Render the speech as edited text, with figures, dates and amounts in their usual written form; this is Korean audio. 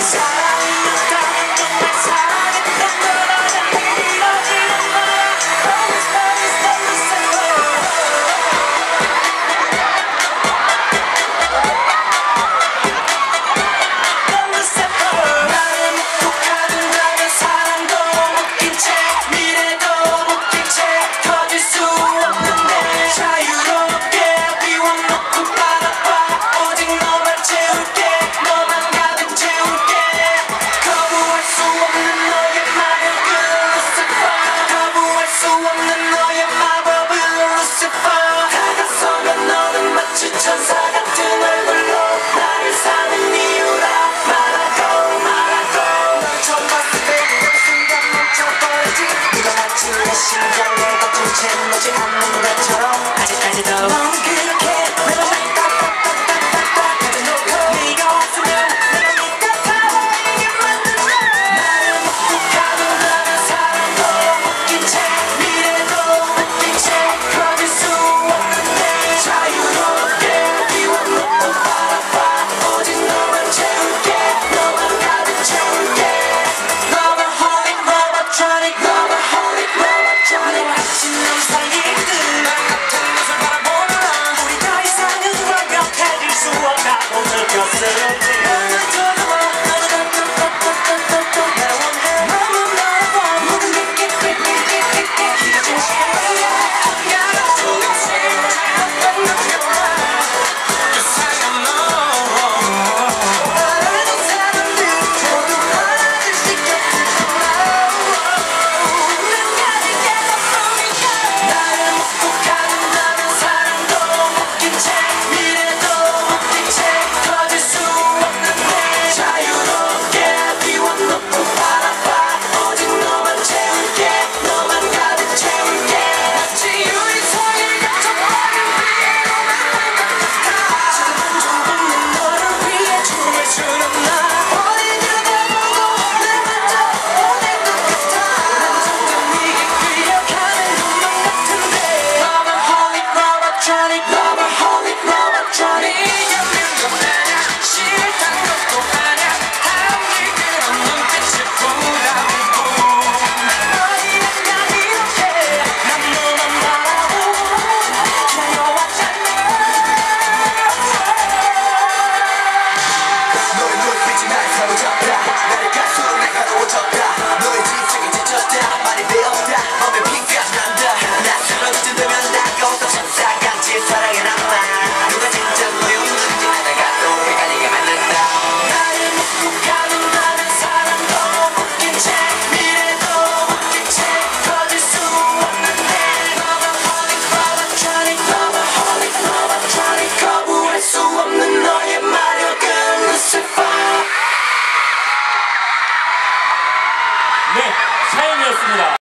심장에 꽉 채 놓지 않는 것처럼 아직까지도 넌 그렇게 내 맘에 딱딱딱딱딱 가져놓고 네가 없으면 내가 네 같아보이게 만든다 나를 묻고 가는 나는 사랑도 묶인 채 미래도 묶인 채 커질 수 없는데 자유롭게 비워놓고 바라봐 오직 너만 채울게 너만 가득 채울게 Lover, holic, lover, tronic, lover, holic, lover, tronic 아침 사이들 날 같은 것을 바라보느라 우리 더 이상은 완벽해질 수 없다고 느꼈을 너의 눈빛이 날 사로잡다 나를 갈수록 내가 더워졌다 너의 지적이 지쳤다